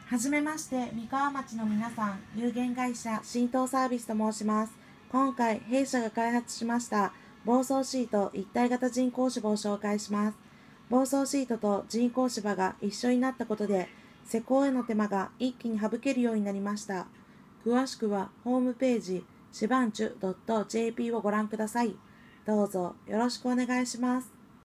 はじめまして、三河町の皆さん、有限会社浸透サービスと申します。今回、弊社が開発しました防草シート一体型人工芝を紹介します。防草シートと人工芝が一緒になったことで、施工への手間が一気に省けるようになりました。詳しくはホームページ、しばんちゅ .jp をご覧ください。どうぞよろしくお願いします。